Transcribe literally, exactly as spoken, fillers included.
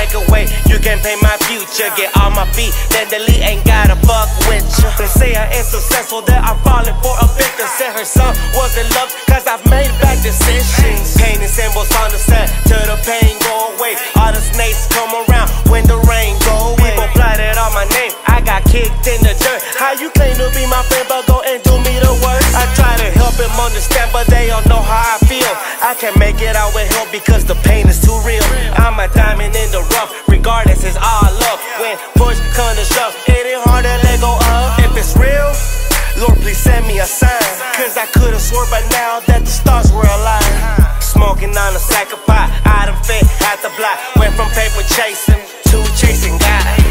take away, you can pay my future. Get on my feet, then delete, ain't gotta fuck with you. They say I ain't successful, that I'm falling for a victim. Said her son was in love, cause I've made bad decisions. Pain and symbols on the set, till the pain go away. All the snakes come around when the rain go away. People plotted on my name, I got kicked in the dirt. How you claim to be my friend, but go and do me the worst? I try to help him understand, but they don't know how I feel. I can't make it out with help because the pain is too real. I'm a diamond in the rough, regardless, it's all love. When push comes to shove, it ain't hard to let go of. If it's real, Lord, please send me a sign, cause I could've swore by now that the stars were aligned. Smoking on a sack of pot, I done fit, had the block. Went from paper chasing to chasing God.